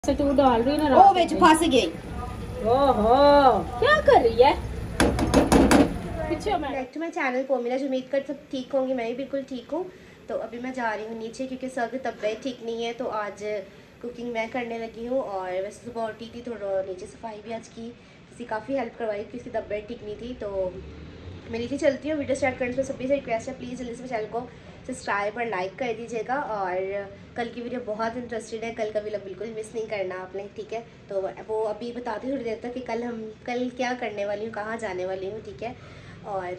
से तू डाल रही है ना। ओ बेच फंस गई। ओहो क्या कर रही है? पीछे मैं back to my channel Pomila, जो उम्मीद कर सब ठीक होंगी। मैं भी बिल्कुल ठीक हूँ। तो अभी मैं जा रही हूँ नीचे क्योंकि सर की तबीयत ठीक नहीं है, तो आज कुकिंग मैं करने लगी हूँ। और वैसे सुबह उठी थी, थोड़ा नीचे सफाई भी आज की, किसी काफ़ी हेल्प करवाई क्योंकि उसकी तबीयत ठीक नहीं थी। तो मैं नीचे चलती हूँ। वीडियो स्टार्ट करने से सभी से रिक्वेस्ट है, प्लीज़ जल्दी से चैनल को सब्सक्राइब और लाइक कर दीजिएगा। और कल की वीडियो बहुत इंटरेस्टेड है, कल का वीडियो बिल्कुल मिस नहीं करना आपने, ठीक है? तो वो अभी बताती हूँ थोड़ी देर तक कि कल क्या करने वाली हूँ, कहाँ जाने वाली हूँ, ठीक है? और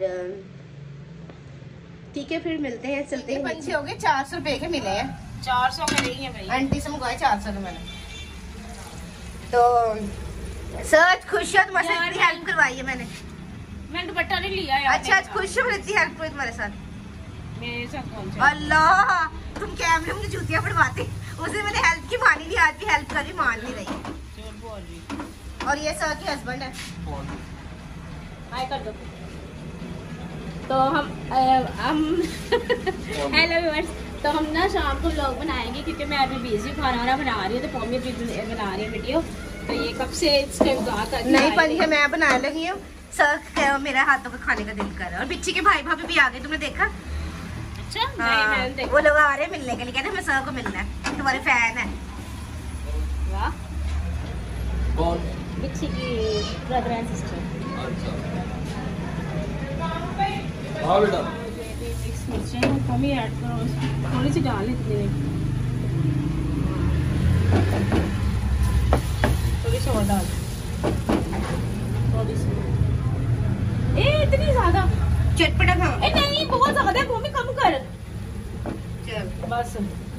ठीक है, फिर मिलते हैं, चलते हैं। पंछी हो गए 400 रुपए के मिले हैं। 400 में नहीं है भाई, आंटी से मंगवाए 400 में। तो सच खुश हो, तुम्हारे साथ इतनी हेल्प करवाई है मैंने। मैं दुपट्टा नहीं लिया यार। अच्छा आज खुश हो, इतनी हेल्प करी तुम्हारे साथ। मेरे साथ कौन सा? अल्लाह, तुम कैमरे में जूतियां पड़वाते। उसे मैंने हेल्प की मानी नहीं, आज भी हेल्प करी, मान नहीं रही। चोर बोल रही। और ये सर के हस्बैंड है। हाय कर दो। तो हम हेलो व्यूअर्स, तो हम ना शाम को व्लॉग बनाएंगे क्योंकि मैं अभी बिजी खाना वाना बना रही हूँ। तो पम्मी भी बना रही है वीडियो। तो ये कब से इसका इंतजार कर नहीं पंखे मैं बनाने लगी हूँ। सर मेरा हाथों का खाने का दिल कर रहा है। और पिछे के भाई भाभी भी आ गए, तुमने देखा? अच्छा हाँ, मैंने देखा। वो लोग आ रहे हैं मिलने के लिए, कहते हैं मैं सर को मिलना है, तुम्हारे फैन है। वाह, कौन? बिच्छी की ब्रदर एंड सिस्टर। हाँ बेटा, मिक्स मिर्चें कम ही ऐड करो, थोड़ी सी डाल इतनी, थोड़ी सी और डाल, थोड़ी सी। इतनी ज्यादा चटपटा खा। नहीं बहुत ज्यादा है, मम्मी कम कर। चल बस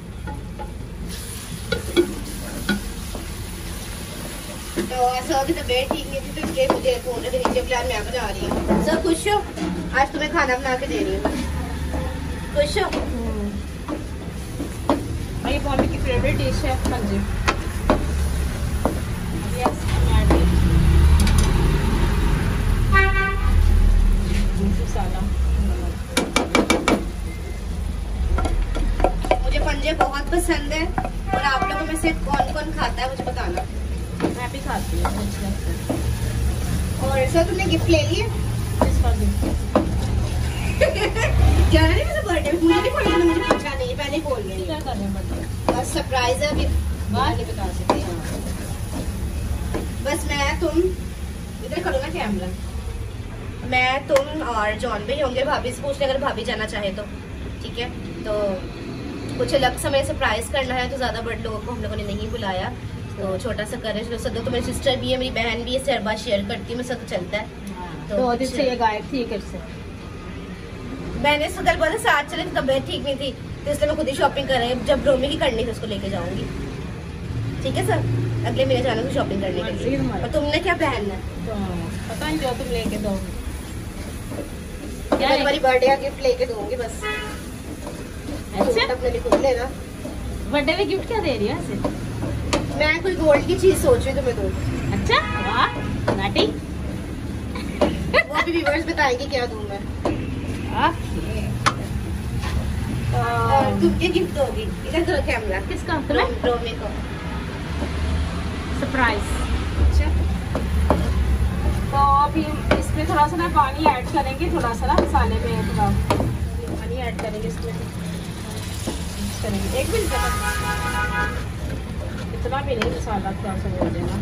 तो सर की तबीयत ठीक नहीं थी, तो इसलिए मुझे फोन के नीचे प्लान मैं बना रही हूँ। सर खुश हो? आज तुम्हें खाना बना के दे रही हूँ, खुश हो? मेरी मम्मी की फेवरेट डिश है पंजे। मुझे पंजे बहुत पसंद है। और आप लोगों में से कौन कौन खाता है मुझे बताना। मैं भी खाती हूँ। और सर तुमने गिफ्ट ले लिए? क्या नहीं, मेरा बर्थडे मुझे नहीं पता, मुझे पूछा नहीं, पहले बोल रही क्या कर रहे हैं बर्थडे? बस सरप्राइज है, अभी बाहर नहीं बता सकते। बस मैं तुम इधर करो ना कैमरा, मैं तुम और जॉन भी होंगे। भाभी से पूछ ले अगर भाभी जाना चाहे तो, ठीक है? तो कुछ अलग समय सरप्राइज करना है, तो ज्यादा बड़े लोगों को हम लोगों ने नहीं बुलाया, तो छोटा सा कर रहे हैं। तो मेरी सिस्टर भी है, मेरी बहन भी है, इससे हर बार शेयर करती हूँ मैं, सब चलता है। तो दिन से ये गायब थी घर से। मैंने इसको कल बोला साथ चले, तबीयत ठीक नहीं थी, तो इसलिए मैं खुद ही शॉपिंग कर रही हूँ। जब रोमी की करनी थी उसको लेके जाऊंगी, ठीक है सर? अगले महीने जाना तो शॉपिंग करने के लिए। और तुमने क्या पहनना है? तो पता नहीं, जो तुम लेके दो। क्या तुम्हारी बर्थडे का गिफ्ट लेके दूंगी बस। अच्छा अपने लिए खुद लेना। बर्थडे में गिफ्ट क्या दे रही है ऐसे? मैं कोई गोल्ड की चीज सोच रही हूँ तुम्हें दूँ। अच्छा वाह नाटी। वो भी व्यूअर्स बताएंगे क्या दूँ मैं। और तुम क्या गिफ्ट दोगी? इधर करो कैमरा। किसका? तुम्हें? रोमी को सरप्राइज। अच्छा, तो अभी इसमें थोड़ा सा ना पानी ऐड करेंगे, थोड़ा सा ना मसाले में थोड़ा पानी ऐड करेंगे इसमें। मिक्स करेंगे 1 मिनट तक, इतना भी नहीं, मसाला थोड़ा सा हो देना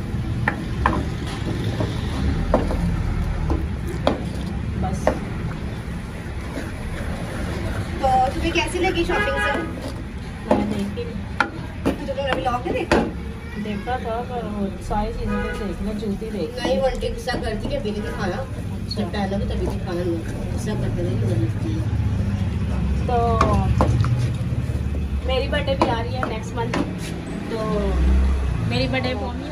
बस। तो तुम्हें कैसी लगी शॉपिंग सर? मैंने देखी नहीं। तो तुमने व्लॉग नहीं देखा? देखा था पर वो सारी चीजें तो देखना, जूती देख। नहीं, वो आंटी गुस्सा करती कि अभी नहीं दिखाना। अच्छा पहले भी तभी दिखाना नहीं, गुस्सा करते थे कि जबरदस्ती है। तो मेरी बर्थडे भी आ रही है नेक्स्ट मंथ, तो मेरी बर्थडे मम्मी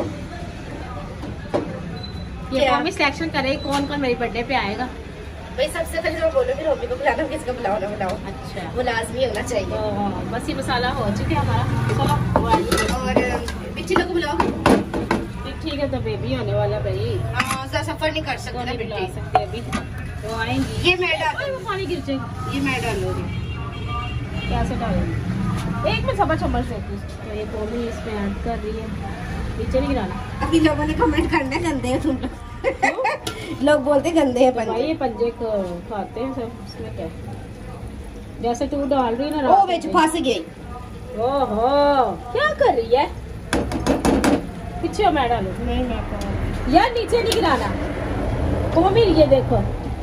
ये मम्मी सिलेक्शन करे कौन कौन मेरी बर्थडे पे आएगा। भाई सबसे पहले तो बोलो कि रोमी को बुलाना, किसको बुलाओ ना बुलाओ, अच्छा वो लाजमी होना चाहिए। तो बस ये मसाला हो चुका है हमारा। चलो और पिछले लोग बुलाओ। ठीक है, तो बेबी होने वाला भाई। हाँ, सफर नहीं कर सकते ना नहीं बुला बेटी। सकते अभी, तो आएंगी। ये मैं डाल, वो पानी गिर जाएगा। ये मैं डालूंगी। कैसे डालूंगी? एक में सब्र चम्मच देती। तो ये गोभी इसमें ऐड कर रही है, नीचे नहीं गिराना। अभी लोगों ने कमेंट करना गंदे हैं तुम लोग। लोग बोलते गंदे हैं भाई पंजे। ये पंजे को खाते हैं सब, इसमें क्या है? जैसे तू डाल रही है ना, ओ बेच फंस गई। ओहो क्या कर रही है? पीछे मैं डालू? नहीं मैं यार नीचे नहीं गिराना। कोमी ये देखो,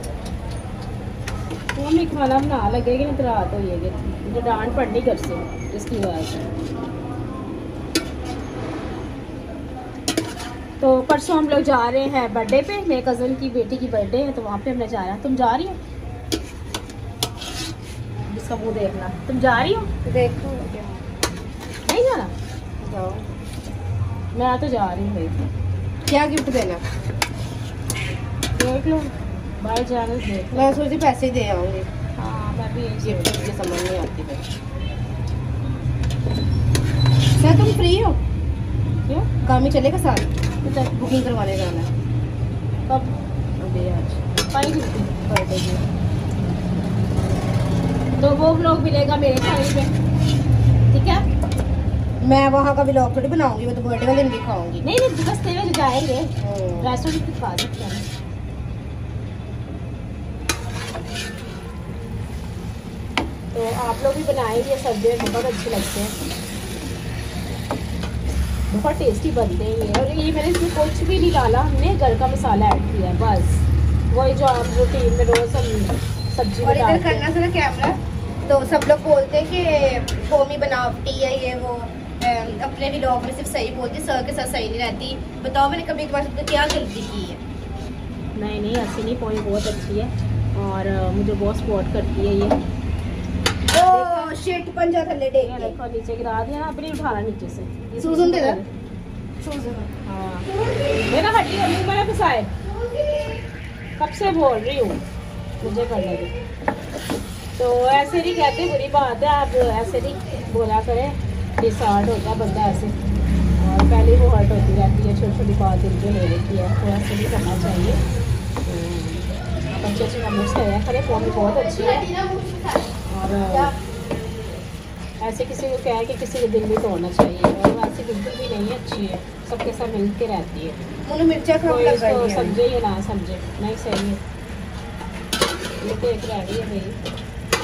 कोमी खाना बना लगेगी नहीं तो रात हो जाएगी। मुझे डांट पड़नी घर से इसकी वजह से। तो परसों हम लोग जा रहे हैं बर्थडे पे, मेरे कज़न की बेटी की बर्थडे है, तो वहाँ पे हमने जाना है। तुम जा रही हो? इसका मुंह देखना। तुम जा रही हो? देखो नहीं जाना? जाओ। मैं तो जा रही हूँ भाई। क्या गिफ्ट देना? देख लो, बाहर जाने से देख लो। मैं सोची पैसे ही दे आऊंगी। हाँ मैं भी यही गिफ्ट सोच मुझे समझ नहीं आती फिर। सर तुम फ्री हो? क्यों? काम ही चलेगा साथ? तो चल, बुकिंग करवाने जाना है। कब? अभी आज। पाई कितनी बर्थडे की? तो वो व्लॉग मिलेगा मेरे चैनल पे, ठीक है? मैं वहाँ का व्लॉग थोड़ी बनाऊंगी, मैं तो बर्थडे वाले दिन भी खाऊंगी। नहीं नहीं, रास्ते में जो जाएंगे हम्म। रेस्टोरेंट की खा सकते हैं। तो आप लोग भी बनाएंगे, सब्जी बहुत अच्छे लगते हैं, बहुत टेस्टी बनते हैं ये। और ये मैंने इसमें कुछ भी नहीं डाला, हमने घर का मसाला ऐड किया है बस, वही जो आप रूटीन में रोज हम सब्जी और में इधर डालते करना हैं। था ना कैमरा, तो सब लोग बोलते हैं कि कोमी बनावटी है ये वो, अपने व्लॉग में सिर्फ सही बोलती, सर के साथ सही नहीं रहती। बताओ मैंने कभी तुम्हारे साथ क्या गलती की है? नहीं नहीं, ऐसी नहीं, पॉइंट बहुत अच्छी है और मुझे बहुत सपोर्ट करती है ये। ओ शिट, पंजा थल्ले ये टेक के। देखो नीचे गिरा दिया ना, अपनी उठाना नीचे से। ये सूजन दे दे। हाँ मेरा हड्डी और मुंह में फंसाए, कब से बोल रही हूँ मुझे करने दे। तो ऐसे नहीं कहते, बुरी बात है, आप ऐसे नहीं बोला करें, डिसहार्ट होता है बंदा ऐसे, और पहले वो हर्ट होती रहती है, छोटी छोटी बात दिल पे ले लेती है, तो ऐसे नहीं करना चाहिए। आप अच्छे अच्छे कमेंट्स करें, खरे फोन भी बहुत अच्छी है, और ऐसे किसी को कह के किसी को दिल नहीं तोड़ना चाहिए, और वैसे बिल्कुल भी नहीं है, अच्छी है, सबके साथ मिल के रहती है, मुझे मिर्चा कम कोई लग इसको रही है। समझे या ना समझे, नहीं सही है। ये तो एक रह गई है भाई।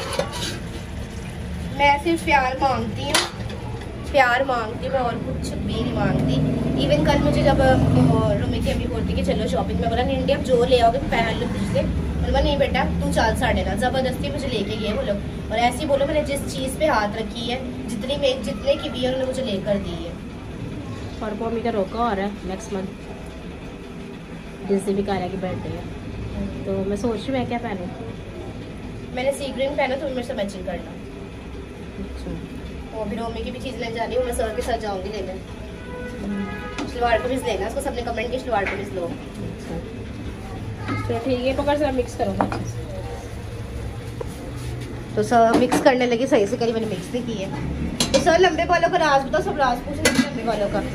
मैं सिर्फ प्यार मांगती हूँ, प्यार मांगती मैं, और कुछ भी नहीं मांगती। इवन कल मुझे जब रूमी की अम्मी बोलती कि चलो शॉपिंग में, बोला नहीं इंडिया जो ले आओगे पहन लो तुझसे, बोला नहीं बेटा तू चाल साढ़े ना, जबरदस्ती मुझे लेके गए वो लोग। और ऐसे ही बोलो, मैंने जिस चीज़ पे हाथ रखी है, जितने की भी है उन्होंने मुझे लेकर दी है। और मम्मी का रोका हो रहा है नेक्स्ट मंथ, जिस दिन भी कारा की बर्थडे है, तो मैं सोच रही हूँ मैं क्या पहनूँ। मैंने सी ग्रीन पहना, तो मेरे से मैचिंग करना। और फिर मम्मी की भी चीज़ लेने जा रही हूँ, मैं सर के साथ जाऊँगी लेने। शलवार कमीज लेना, उसको सबने कमेंट की शलवार कमीज लो। तो ठीक है, पकड़ से मिक्स करो अच्छे से। तो सर मिक्स करने लगी, सही से करी, मैंने मिक्स नहीं की है। तो सर लंबे बालों का राज बताओ, सब राज पूछ रहे थे लंबे बालों का।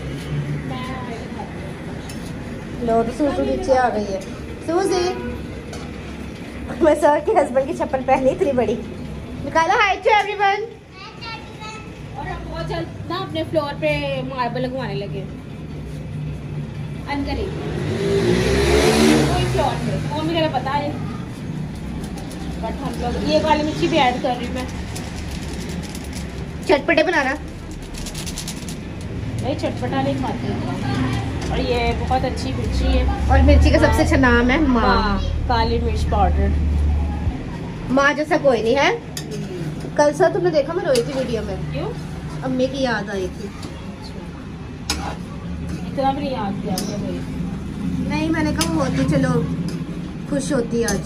लो तो सूजू नीचे आ गई है। सूजी, मैं सर के हस्बैंड की चप्पल पहनी इतनी बड़ी। निकालो हाय टू एवरीवन। और हम बहुत जल्द ना अपने फ्लोर पे मार्बल लगवाने लगे, अनकरी कोई फ्लोर पे, वो मुझे पता है, बट हम लोग ये वाली मिर्ची भी ऐड कर रही हूँ मैं। चटपटे बनाना। नहीं चटपटा नहीं खाती हूँ, और ये बहुत अच्छी मिर्ची है, और मिर्ची का सबसे अच्छा नाम है माँ। हाँ काली मिर्च पाउडर। माँ जैसा कोई नहीं है। कल सर तुमने देखा, मैं रोई थी वीडियो में, क्यों? अम्मी की याद आई थी। इतना भी नहीं याद किया मुझे भाई। नहीं मैंने कहा वो होती, चलो खुश होती आज।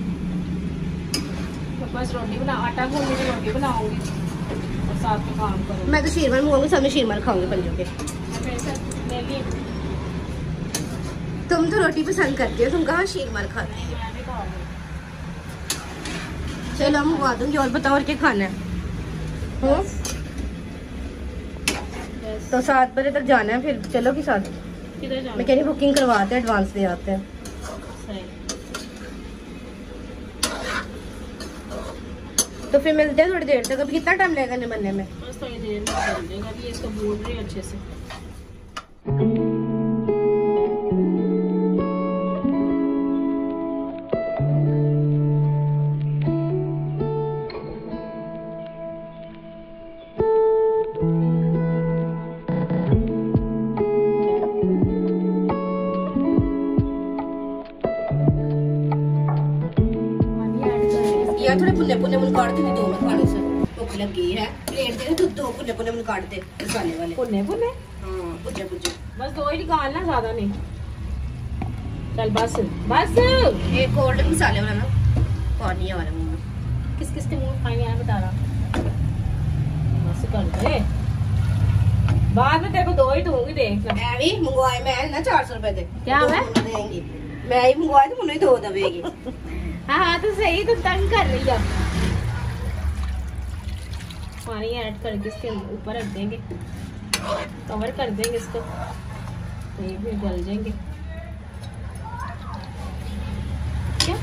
तो बस रोटी बना, आटा गूंद के रोटी बनाऊंगी और साथ में काम करूँगी। मैं तो शीरमर मंगाऊंगी, सब में शीरमर खाऊंगी पंजों के। मेरे साथ ले ली, तुम तो रोटी पसंद करती हो, तुम कहाँ शीरमर खाती हो? मैं भी खाऊंगी। चलो हम मंगवा दूंगी। और बताओ और क्या खाना है? बस तो 7 बजे तक जाना है, फिर चलो कि साथ। किधर जाऊँ? मैं कह रही बुकिंग करवाते हैं, एडवांस दे आते हैं। सही। तो फिर मिलते हैं थोड़ी देर तक। अभी कितना टाइम लगेगा बनने में? बस थोड़ी देर में चल जाएगा। अभी इसको भून रही है अच्छे से। यार थोड़े पुन्ने पुन्ने मुन काट दे, दो मैं खाने से भूख लग गई है। प्लेट दे दे, दो पुन्ने पुन्ने मुन काट दे मसाले वाले। पुन्ने पुन्ने? हाँ पुज्जे पुज्जे। बस दो ही निकालना, ज्यादा नहीं। चल बस बस। एक कोल्ड मसाले वाला ना पानी वाला मुंह में। किस किस के मुंह खाएंगे यार बता रहा। बस कर दे, बाद में तेरे को दो ही दूंगी, देख ले। मैं भी मंगवाए, मैं ना 400 रुपए दे। क्या दो है? मुन्ने देंगी। मैं ही मंगवाए तो मुन्ने दो दबेगी। हाँ तो सही, तो तंग कर रही है। पानी ऐड करके इसके ऊपर रख देंगे, कवर कर देंगे इसको, तो ये भी गल जाएंगे। क्या?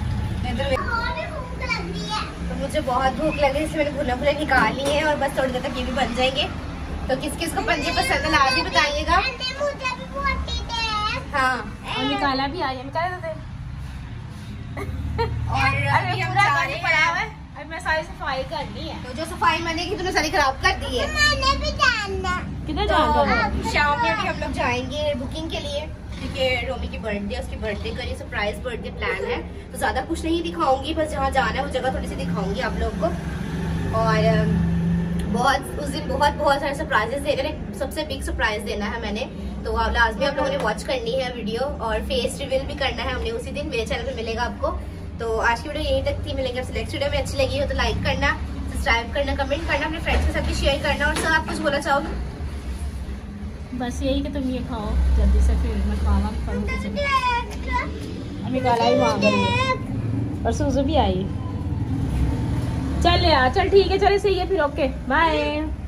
तो मुझे बहुत भूख लगी, इसलिए मैंने भुना भुना निकाल लिए हैं और बस थोड़ी देर तक ये भी बन जाएंगे। तो किस किस को पंजे पसंद है लाजमी बताइएगा। हाँ और निकाला भी आ, निकाला दे। और अभी हम जा रहे हैं। अब मैं सारी सफाई करनी है। तो जो सफाई मैंने की तुमने सारी खराब कर दी है। किधर तो जाना है? शाम में भी हम लोग जाएंगे बुकिंग के लिए, क्योंकि रोमी की बर्थडे, उसकी बर्थडे का ये सरप्राइज बर्थडे प्लान है। तो ज्यादा कुछ नहीं दिखाऊंगी, बस जहाँ जाना है वो जगह थोड़ी सी दिखाऊंगी आप लोग को। और उस दिन बहुत सारे सरप्राइजेस देने हैं। सबसे बिग सरप्राइज देना है मैंने, तो आप लाजमी आप लोगों ने वॉच करनी है वीडियो। और फेस रिवील भी करना है हमने उसी दिन, मेरे चैनल पे मिलेगा आपको। तो आज की वीडियो यहीं तक थी, मिलेंगे आपसे नेक्स्ट वीडियो में। अच्छी लगी हो तो लाइक करना, सब्सक्राइब करना, कमेंट करना, अपने फ्रेंड्स के साथ भी शेयर करना। और सर आप कुछ बोलना चाहोगे? बस यही कि तुम ये खाओ जल्दी से, फिर मैं खाना करूँगी। अभी काला ही मांग रही है और सूजू भी आई। चल यार, चल ठीक है, चल सही है फिर। Okay bye.